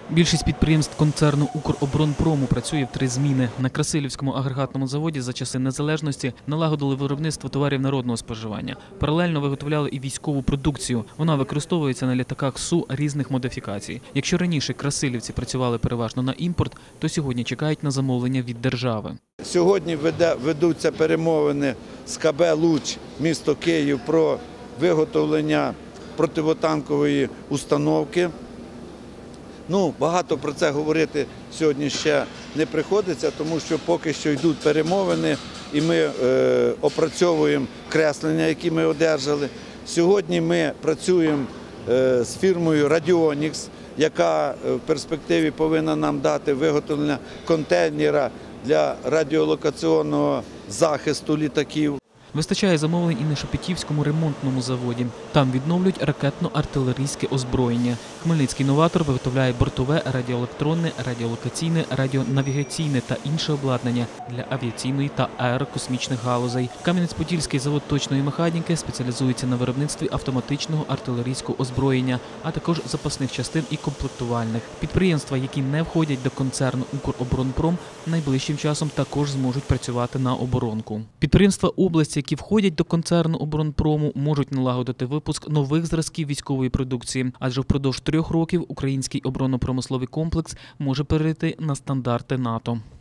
Більшість підприємств концерну «Укроборонпрому» працює в 3 зміни. На Красилівському агрегатному заводі за часи незалежності налагодили виробництво товарів народного споживання. Паралельно виготовляли і військову продукцію. Вона використовується на літаках Су різних модифікацій. Якщо раніше красилівці працювали переважно на імпорт, то сьогодні чекають на замовлення від держави. Сьогодні ведуться перемовини з КБ «Луч» місто Київ про виготовлення противотанкової установки. Багато про це говорити сьогодні ще не приходиться, тому що поки що йдуть перемовини і ми опрацьовуємо креслення, які ми одержали. Сьогодні ми працюємо з фірмою «Радіонікс», яка в перспективі повинна нам дати виготовлення контейнера для радіолокаційного захисту літаків. Вистачає замовлень і на Шепетівському ремонтному заводі. Там відновлюють ракетно-артилерійське озброєння. Хмельницький новатор виготовляє бортове, радіоелектронне, радіолокаційне, радіонавігаційне та інше обладнання для авіаційної та аерокосмічних галузей. Кам'янець-Подільський завод точної механіки спеціалізується на виробництві автоматичного артилерійського озброєння, а також запасних частин і комплектувальних. Підприємства, які не входять до концерну «Укроборонпром», найближчим часом також зможуть працювати на оборонку. Підприємства області, які входять до концерну «Оборонпрому», можуть налагодити випуск нових зразків військової продукції, адже впродовж 3 років український оборонно-промисловий комплекс може перейти на стандарти НАТО.